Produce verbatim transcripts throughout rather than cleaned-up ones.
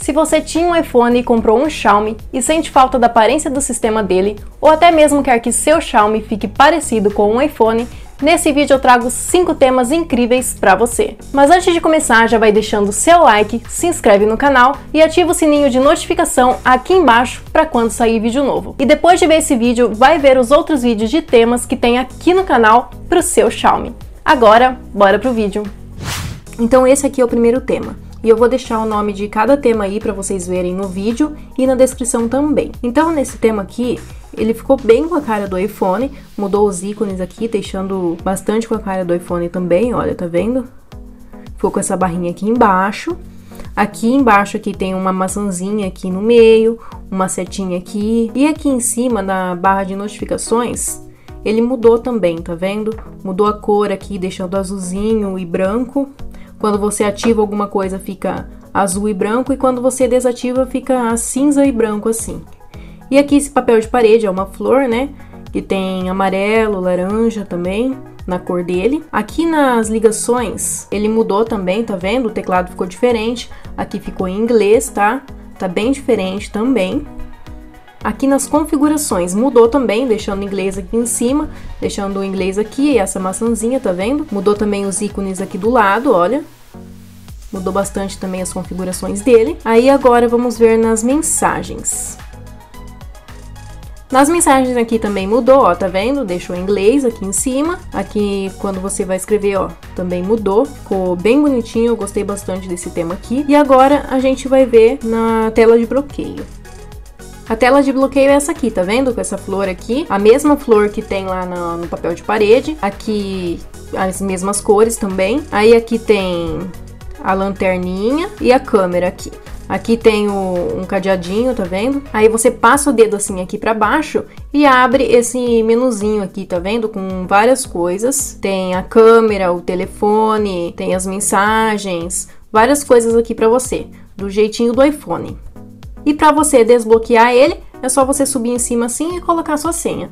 Se você tinha um iPhone e comprou um Xiaomi e sente falta da aparência do sistema dele, ou até mesmo quer que seu Xiaomi fique parecido com um iPhone, nesse vídeo eu trago cinco temas incríveis para você. Mas antes de começar, já vai deixando o seu like, se inscreve no canal e ativa o sininho de notificação aqui embaixo para quando sair vídeo novo. E depois de ver esse vídeo, vai ver os outros vídeos de temas que tem aqui no canal para o seu Xiaomi. Agora, bora pro vídeo! Então esse aqui é o primeiro tema. E eu vou deixar o nome de cada tema aí para vocês verem no vídeo e na descrição também. Então nesse tema aqui, ele ficou bem com a cara do iPhone, mudou os ícones aqui, deixando bastante com a cara do iPhone também, olha, tá vendo? Ficou com essa barrinha aqui embaixo. Aqui embaixo aqui tem uma maçãzinha aqui no meio, uma setinha aqui. E aqui em cima, na barra de notificações, ele mudou também, tá vendo? Mudou a cor aqui, deixando azulzinho e branco. Quando você ativa alguma coisa fica azul e branco, e quando você desativa fica cinza e branco assim. E aqui esse papel de parede é uma flor, né? Que tem amarelo, laranja também na cor dele. Aqui nas ligações ele mudou também, tá vendo? O teclado ficou diferente. Aqui ficou em inglês, tá? Tá bem diferente também. Aqui nas configurações mudou também, deixando o inglês aqui em cima, deixando o inglês aqui e essa maçãzinha, tá vendo? Mudou também os ícones aqui do lado, olha. Mudou bastante também as configurações dele. Aí agora vamos ver nas mensagens. Nas mensagens aqui também mudou, ó, tá vendo? Deixou em inglês aqui em cima. Aqui quando você vai escrever, ó, também mudou. Ficou bem bonitinho, eu gostei bastante desse tema aqui. E agora a gente vai ver na tela de bloqueio. A tela de bloqueio é essa aqui, tá vendo? Com essa flor aqui, a mesma flor que tem lá no, no papel de parede. Aqui as mesmas cores também. Aí aqui tem a lanterninha e a câmera aqui. Aqui tem o, um cadeadinho, tá vendo? Aí você passa o dedo assim aqui pra baixo e abre esse menuzinho aqui, tá vendo? Com várias coisas. Tem a câmera, o telefone, tem as mensagens, várias coisas aqui pra você, do jeitinho do iPhone. E para você desbloquear ele, é só você subir em cima assim e colocar sua senha.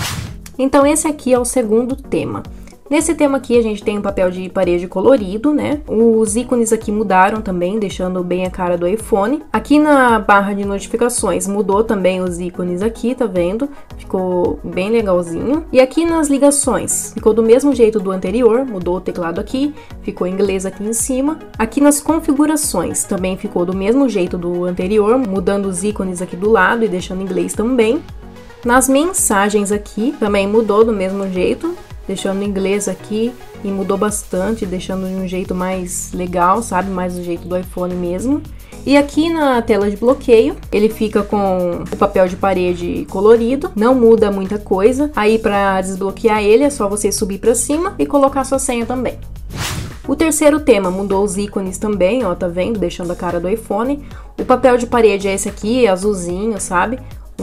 Então esse aqui é o segundo tema. Nesse tema aqui a gente tem um papel de parede colorido, né? Os ícones aqui mudaram também, deixando bem a cara do iPhone. Aqui na barra de notificações mudou também os ícones aqui, tá vendo? Ficou bem legalzinho. E aqui nas ligações, ficou do mesmo jeito do anterior, mudou o teclado aqui, ficou em inglês aqui em cima. Aqui nas configurações também ficou do mesmo jeito do anterior, mudando os ícones aqui do lado e deixando em inglês também. Nas mensagens aqui também mudou do mesmo jeito, deixando em inglês aqui, e mudou bastante, deixando de um jeito mais legal, sabe? Mais do jeito do iPhone mesmo. E aqui na tela de bloqueio, ele fica com o papel de parede colorido, não muda muita coisa. Aí para desbloquear ele é só você subir para cima e colocar sua senha também. O terceiro tema mudou os ícones também, ó, tá vendo? Deixando a cara do iPhone. O papel de parede é esse aqui, azulzinho, sabe?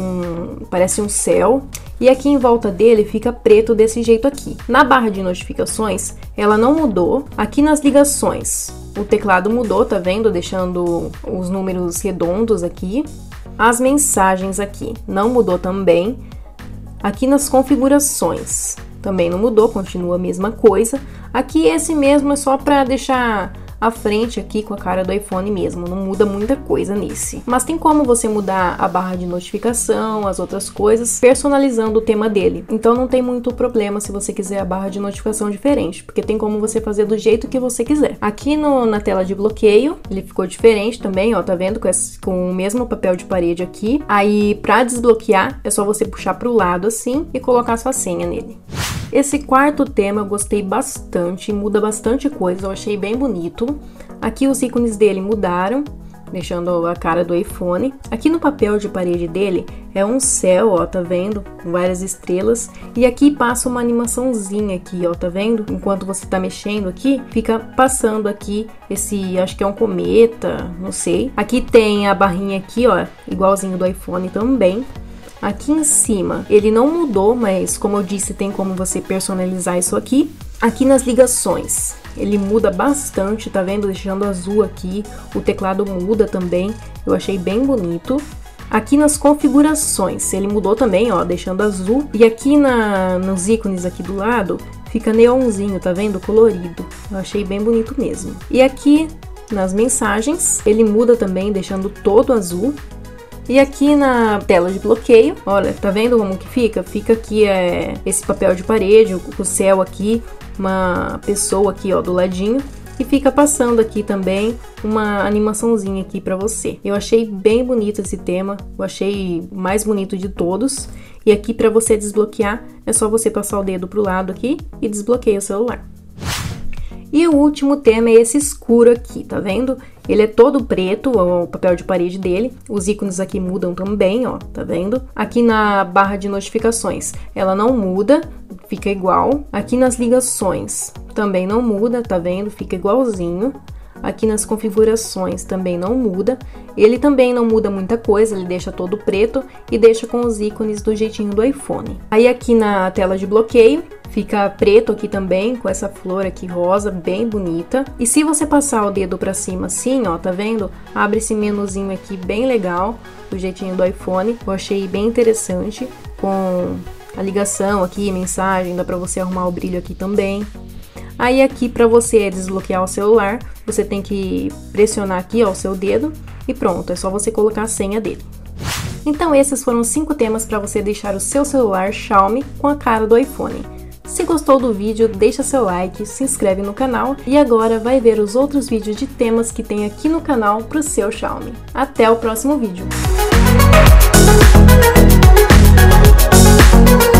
Um, parece um céu. E aqui em volta dele fica preto desse jeito aqui. Na barra de notificações, ela não mudou. Aqui nas ligações, o teclado mudou, tá vendo? Deixando os números redondos aqui. As mensagens aqui não mudou também. Aqui nas configurações também não mudou, continua a mesma coisa. Aqui esse mesmo é só para deixar a frente aqui com a cara do iPhone mesmo, não muda muita coisa nesse. Mas tem como você mudar a barra de notificação, as outras coisas, personalizando o tema dele. Então não tem muito problema se você quiser a barra de notificação diferente, porque tem como você fazer do jeito que você quiser. Aqui no, na tela de bloqueio, ele ficou diferente também, ó, tá vendo? Com, esse, com o mesmo papel de parede aqui. Aí para desbloquear, é só você puxar pro lado assim e colocar sua senha nele. Esse quarto tema eu gostei bastante, muda bastante coisa, eu achei bem bonito. Aqui os ícones dele mudaram, deixando a cara do iPhone. Aqui no papel de parede dele é um céu, ó, tá vendo? Com várias estrelas. E aqui passa uma animaçãozinha aqui, ó, tá vendo? Enquanto você tá mexendo aqui, fica passando aqui esse, acho que é um cometa, não sei. Aqui tem a barrinha aqui, ó, igualzinho do iPhone também. Aqui em cima, ele não mudou, mas como eu disse, tem como você personalizar isso aqui. Aqui nas ligações, ele muda bastante, tá vendo? Deixando azul aqui, o teclado muda também, eu achei bem bonito. Aqui nas configurações, ele mudou também, ó, deixando azul. E aqui na, nos ícones aqui do lado, fica neonzinho, tá vendo? Colorido, eu achei bem bonito mesmo. E aqui nas mensagens, ele muda também, deixando todo azul. E aqui na tela de bloqueio, olha, tá vendo como que fica? Fica aqui é, esse papel de parede, o céu aqui, uma pessoa aqui, ó, do ladinho. E fica passando aqui também uma animaçãozinha aqui pra você. Eu achei bem bonito esse tema, eu achei o mais bonito de todos. E aqui pra você desbloquear, é só você passar o dedo pro lado aqui e desbloqueia o celular. E o último tema é esse escuro aqui, tá vendo? Ele é todo preto, o papel de parede dele. Os ícones aqui mudam também, ó, tá vendo? Aqui na barra de notificações, ela não muda, fica igual. Aqui nas ligações, também não muda, tá vendo? Fica igualzinho. Aqui nas configurações também não muda. Ele também não muda muita coisa, ele deixa todo preto e deixa com os ícones do jeitinho do iPhone. Aí aqui na tela de bloqueio, fica preto aqui também, com essa flor aqui rosa, bem bonita. E se você passar o dedo pra cima assim, ó, tá vendo? Abre esse menuzinho aqui bem legal, do jeitinho do iPhone. Eu achei bem interessante, com a ligação aqui, mensagem, dá pra você arrumar o brilho aqui também. Aí aqui para você desbloquear o celular, você tem que pressionar aqui, ó, o seu dedo e pronto, é só você colocar a senha dele. Então esses foram cinco temas para você deixar o seu celular Xiaomi com a cara do iPhone. Se gostou do vídeo, deixa seu like, se inscreve no canal e agora vai ver os outros vídeos de temas que tem aqui no canal para o seu Xiaomi. Até o próximo vídeo!